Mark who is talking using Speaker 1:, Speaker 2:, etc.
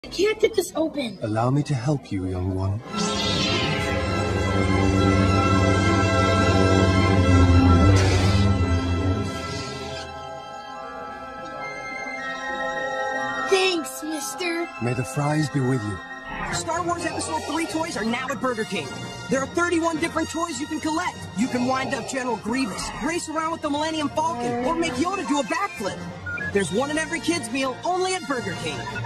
Speaker 1: I can't get this open.
Speaker 2: Allow me to help you, young one.
Speaker 1: Thanks, mister.
Speaker 2: May the fries be with you.
Speaker 3: Star Wars Episode 3 toys are now at Burger King. There are 31 different toys you can collect. You can wind up General Grievous, race around with the Millennium Falcon, or make Yoda do a backflip. There's one in every kid's meal, only at Burger King.